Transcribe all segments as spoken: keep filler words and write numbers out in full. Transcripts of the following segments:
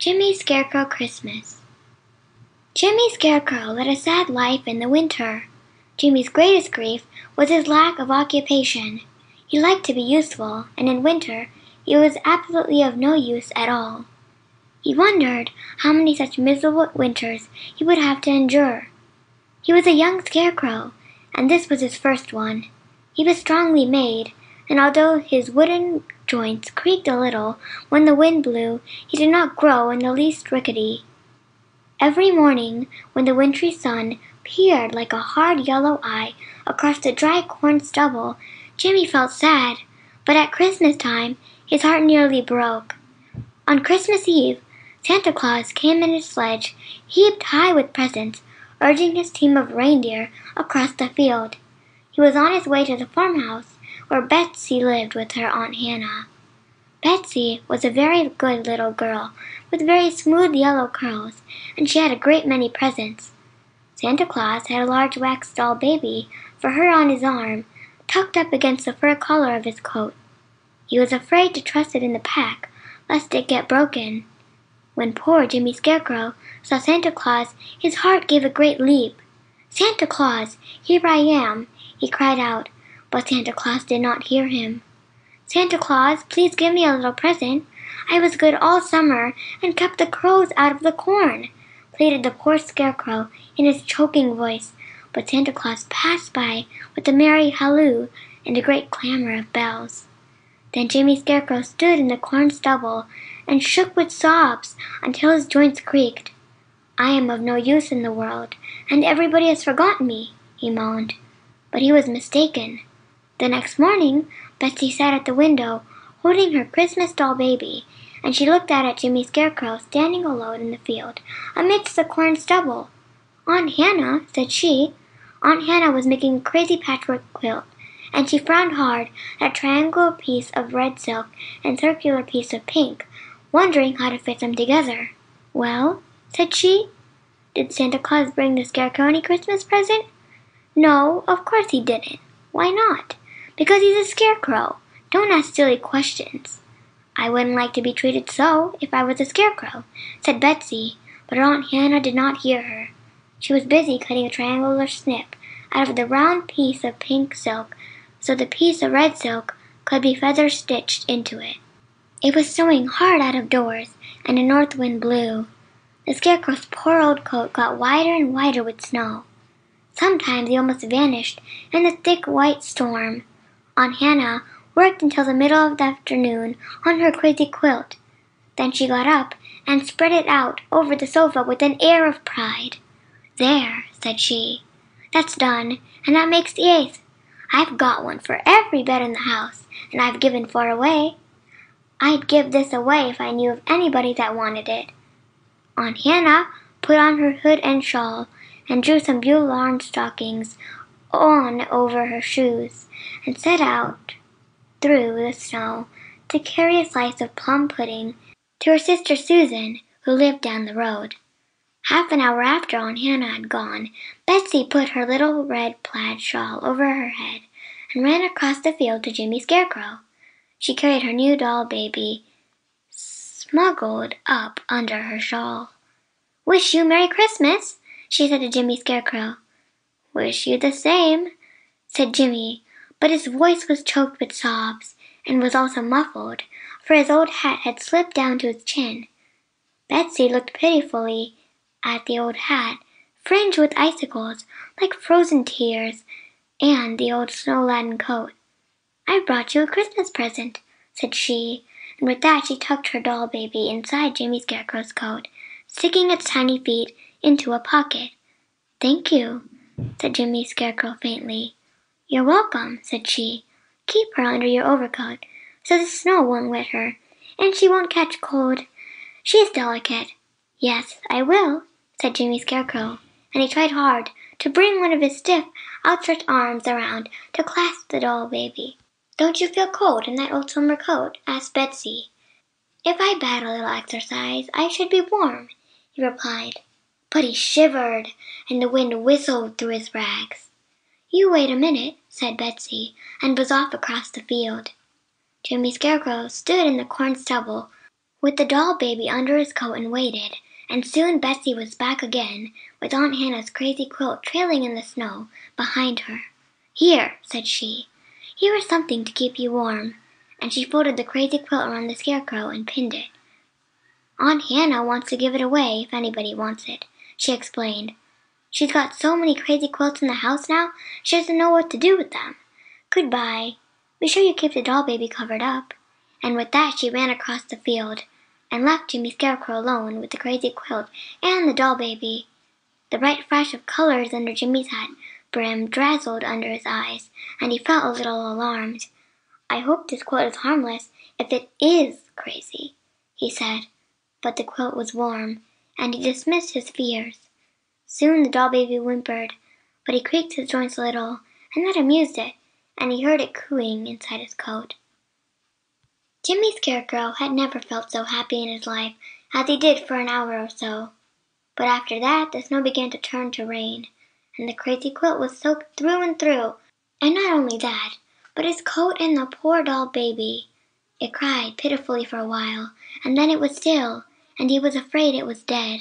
Jimmy Scarecrow Christmas. Jimmy Scarecrow led a sad life in the winter. Jimmy's greatest grief was his lack of occupation. He liked to be useful, and in winter he was absolutely of no use at all. He wondered how many such miserable winters he would have to endure. He was a young scarecrow, and this was his first one. He was strongly made, and although his wooden joints creaked a little when the wind blew, he did not grow in the least rickety. Every morning, when the wintry sun peered like a hard yellow eye across the dry corn stubble, Jimmy felt sad, but at Christmas time his heart nearly broke. On Christmas Eve, Santa Claus came in his sledge, heaped high with presents, urging his team of reindeer across the field. He was on his way to the farmhouse where Betsy lived with her Aunt Hannah. Betsy was a very good little girl with very smooth yellow curls, and she had a great many presents. Santa Claus had a large wax doll baby for her on his arm, tucked up against the fur collar of his coat. He was afraid to trust it in the pack, lest it get broken. When poor Jimmy Scarecrow saw Santa Claus, his heart gave a great leap. "Santa Claus, here I am!" he cried out, but Santa Claus did not hear him. "Santa Claus, please give me a little present. I was good all summer and kept the crows out of the corn," pleaded the poor Scarecrow in his choking voice, but Santa Claus passed by with a merry halloo and a great clamor of bells. Then Jimmy Scarecrow stood in the corn stubble and shook with sobs until his joints creaked. "I am of no use in the world, and everybody has forgotten me," he moaned. But he was mistaken. The next morning, Betsy sat at the window, holding her Christmas doll baby, and she looked out at Jimmy Scarecrow standing alone in the field, amidst the corn stubble. "Aunt Hannah," said she. Aunt Hannah was making a crazy patchwork quilt, and she frowned hard at a triangular piece of red silk and circular piece of pink, wondering how to fit them together. "Well," said she, "did Santa Claus bring the Scarecrow any Christmas present?" "No, of course he didn't." "Why not?" "Because he's a scarecrow. Don't ask silly questions." "I wouldn't like to be treated so if I was a scarecrow," said Betsy, but her Aunt Hannah did not hear her. She was busy cutting a triangular snip out of the round piece of pink silk so the piece of red silk could be feather stitched into it. It was snowing hard out of doors, and a north wind blew. The Scarecrow's poor old coat got wider and wider with snow. Sometimes he almost vanished in the thick white storm. Aunt Hannah worked until the middle of the afternoon on her crazy quilt. Then she got up and spread it out over the sofa with an air of pride. "There," said she, "that's done, and that makes the eighth. I've got one for every bed in the house, and I've given four away. I'd give this away if I knew of anybody that wanted it." Aunt Hannah put on her hood and shawl, and drew some Beulah lawn stockings on over her shoes, and set out through the snow to carry a slice of plum pudding to her sister Susan, who lived down the road. Half an hour after Aunt Hannah had gone, Betsy put her little red plaid shawl over her head and ran across the field to Jimmy Scarecrow. She carried her new doll baby smuggled up under her shawl. "Wish you Merry Christmas," she said to Jimmy Scarecrow. "Wish you the same," said Jimmy, but his voice was choked with sobs, and was also muffled, for his old hat had slipped down to his chin. Betsy looked pitifully at the old hat, fringed with icicles like frozen tears, and the old snow-laden coat. "I've brought you a Christmas present," said she, and with that she tucked her doll baby inside Jimmy Scarecrow's coat, sticking its tiny feet into a pocket. "Thank you," said Jimmy Scarecrow faintly. "You're welcome," said she. "Keep her under your overcoat, so the snow won't wet her, and she won't catch cold. She's delicate." "Yes, I will," said Jimmy Scarecrow, and he tried hard to bring one of his stiff, outstretched arms around to clasp the doll baby. "Don't you feel cold in that old summer coat?" asked Betsy. "If I had a little exercise, I should be warm," he replied. But he shivered, and the wind whistled through his rags. "You wait a minute," said Betsy, and was off across the field. Jimmy Scarecrow stood in the corn stubble, with the doll baby under his coat and waited, and soon Betsy was back again, with Aunt Hannah's crazy quilt trailing in the snow behind her. "Here," said she, "here is something to keep you warm," and she folded the crazy quilt around the Scarecrow and pinned it. "Aunt Hannah wants to give it away if anybody wants it," she explained. "She's got so many crazy quilts in the house now, she doesn't know what to do with them. Goodbye. Be sure you keep the doll baby covered up." And with that she ran across the field, and left Jimmy Scarecrow alone with the crazy quilt and the doll baby. The bright flash of colors under Jimmy's hat brim dazzled under his eyes, and he felt a little alarmed. "I hope this quilt is harmless, if it is crazy," he said. But the quilt was warm, and he dismissed his fears. Soon the doll baby whimpered, but he creaked his joints a little, and that amused it, and he heard it cooing inside his coat. Jimmy Scarecrow had never felt so happy in his life as he did for an hour or so. But after that the snow began to turn to rain, and the crazy quilt was soaked through and through, and not only that, but his coat and the poor doll baby. It cried pitifully for a while, and then it was still, and he was afraid it was dead.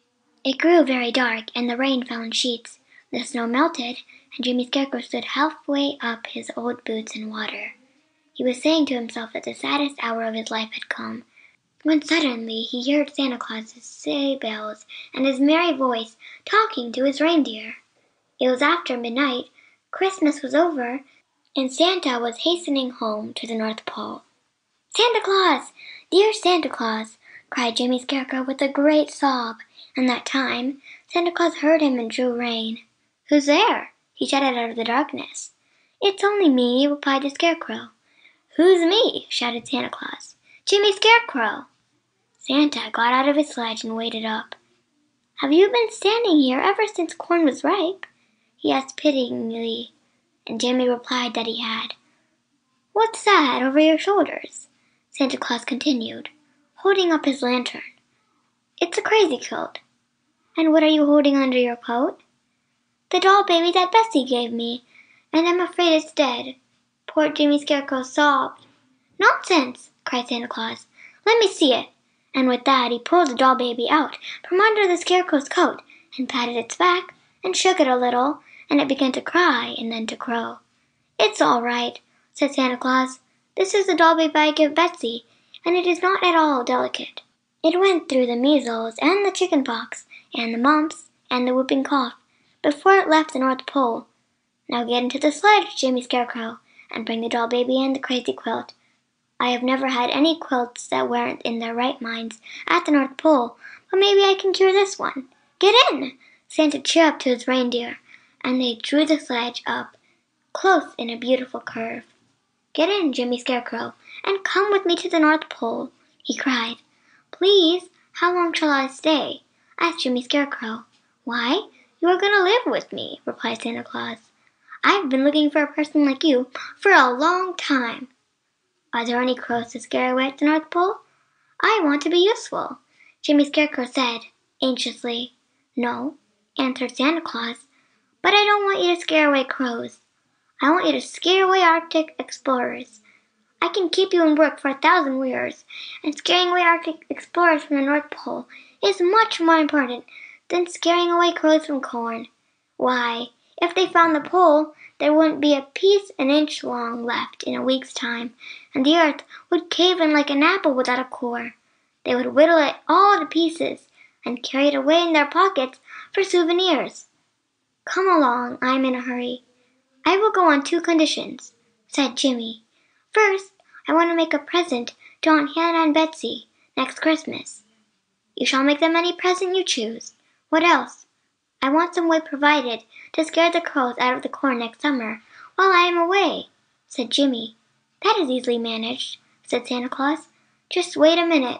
It grew very dark, and the rain fell in sheets. The snow melted, and Jimmy Scarecrow stood halfway up his old boots in water. He was saying to himself that the saddest hour of his life had come, when suddenly he heard Santa Claus's sleigh bells and his merry voice talking to his reindeer. It was after midnight, Christmas was over, and Santa was hastening home to the North Pole. "Santa Claus! Dear Santa Claus!" cried Jimmy Scarecrow with a great sob, and that time Santa Claus heard him and drew rein. "Who's there?" he shouted out of the darkness. "It's only me," replied the Scarecrow. "Who's me?" shouted Santa Claus. "Jimmy Scarecrow." Santa got out of his sledge and waded up. "Have you been standing here ever since corn was ripe?" he asked pityingly, and Jimmy replied that he had. "What's that over your shoulders?" Santa Claus continued, holding up his lantern. "It's a crazy quilt." "And what are you holding under your coat?" "The doll baby that Betsy gave me, and I'm afraid it's dead." Poor Jimmy Scarecrow sobbed. "Nonsense!" cried Santa Claus. "Let me see it." And with that he pulled the doll baby out from under the Scarecrow's coat, and patted its back, and shook it a little, and it began to cry and then to crow. "It's all right," said Santa Claus. "This is the doll baby I gave Betsy, and it is not at all delicate. It went through the measles, and the chicken pox, and the mumps, and the whooping cough, before it left the North Pole. Now get into the sledge, Jimmy Scarecrow, and bring the doll baby and the crazy quilt. I have never had any quilts that weren't in their right minds at the North Pole, but maybe I can cure this one. Get in!" Santa chirruped to his reindeer, and they drew the sledge up close in a beautiful curve. "Get in, Jimmy Scarecrow, and come with me to the North Pole," he cried. "Please, how long shall I stay?" asked Jimmy Scarecrow. "Why, you are going to live with me," replied Santa Claus. "I've been looking for a person like you for a long time." "Are there any crows to scare away at the North Pole?" "I want to be useful," Jimmy Scarecrow said, anxiously. "No," answered Santa Claus, "but I don't want you to scare away crows. I want you to scare away Arctic explorers. I can keep you in work for a thousand years, and scaring away Arctic explorers from the North Pole is much more important than scaring away crows from corn. Why, if they found the pole, there wouldn't be a piece an inch long left in a week's time, and the earth would cave in like an apple without a core. They would whittle it all to pieces, and carry it away in their pockets for souvenirs. Come along, I'm in a hurry." "I will go on two conditions," said Jimmy. "First, I want to make a present to Aunt Hannah and Betsy next Christmas." "You shall make them any present you choose. What else?" "I want some way provided to scare the crows out of the corn next summer while I am away," said Jimmy. "That is easily managed," said Santa Claus. "Just wait a minute."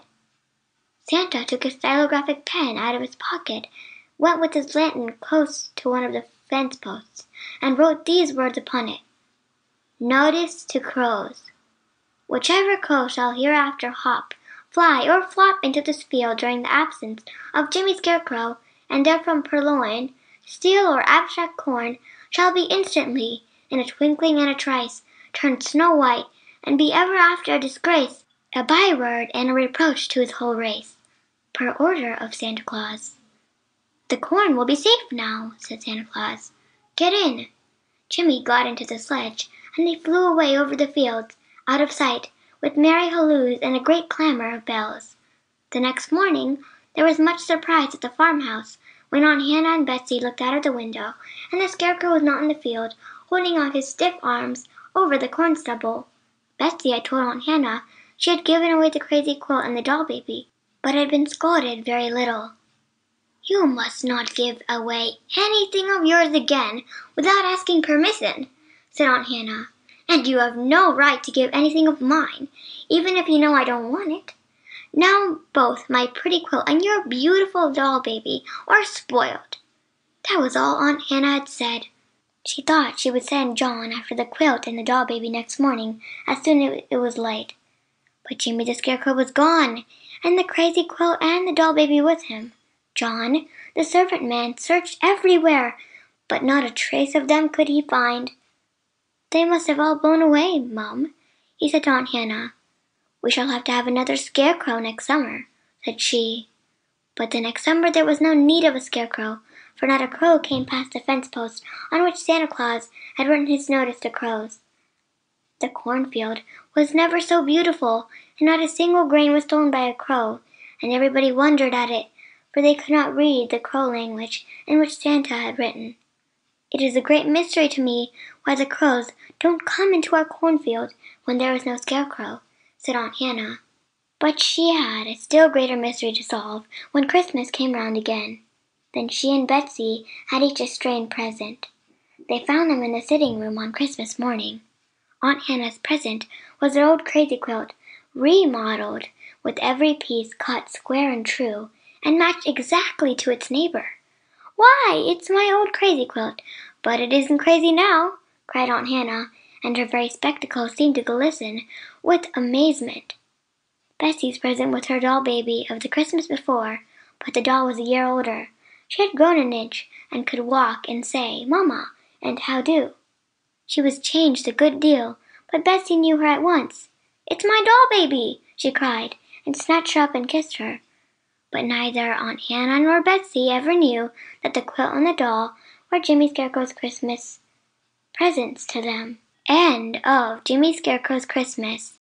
Santa took a stylographic pen out of his pocket, went with his lantern close to one of the fence posts, and wrote these words upon it: "Notice to crows. Whichever crow shall hereafter hop, fly, or flop into this field during the absence of Jimmy Scarecrow, and therefrom purloin, steal, or abstract corn, shall be instantly, in a twinkling and a trice, turned snow white, and be ever after a disgrace, a byword and a reproach to his whole race, per order of Santa Claus. "The corn will be safe now," said Santa Claus. "Get in." Jimmy got into the sledge, and they flew away over the fields, out of sight, with merry halloos and a great clamor of bells. The next morning there was much surprise at the farmhouse when Aunt Hannah and Betsy looked out of the window, and the Scarecrow was not in the field, holding out his stiff arms over the corn stubble. Betsy had told Aunt Hannah she had given away the crazy quilt and the doll baby, but had been scolded very little. "You must not give away anything of yours again without asking permission," said Aunt Hannah. "And you have no right to give anything of mine, even if you know I don't want it. Now both my pretty quilt and your beautiful doll baby are spoiled." That was all Aunt Hannah had said. She thought she would send John after the quilt and the doll baby next morning as soon as it was light. But Jimmy the Scarecrow was gone, and the crazy quilt and the doll baby with him. John, the servant man, searched everywhere, but not a trace of them could he find. "They must have all blown away, Mum," he said to Aunt Hannah. "We shall have to have another Scarecrow next summer," said she. But the next summer there was no need of a Scarecrow, for not a crow came past the fence post on which Santa Claus had written his notice to crows. The cornfield was never so beautiful, and not a single grain was stolen by a crow, and everybody wondered at it, for they could not read the crow language in which Santa had written. "It is a great mystery to me why the crows don't come into our cornfield when there is no Scarecrow," said Aunt Hannah. But she had a still greater mystery to solve when Christmas came round again. Then she and Betsy had each a strange present. They found them in the sitting room on Christmas morning. Aunt Hannah's present was an old crazy quilt, remodeled, with every piece cut square and true, and matched exactly to its neighbor. "Why, it's my old crazy quilt, but it isn't crazy now," cried Aunt Hannah, and her very spectacles seemed to glisten with amazement. Betsy's present was her doll baby of the Christmas before, but the doll was a year older. She had grown an inch, and could walk and say "Mama" and "How do." She was changed a good deal, but Betsy knew her at once. "It's my doll baby!" she cried, and snatched her up and kissed her. But neither Aunt Hannah nor Betsy ever knew that the quilt and the doll were Jimmy Scarecrow's Christmas presents to them. End of Jimmy Scarecrow's Christmas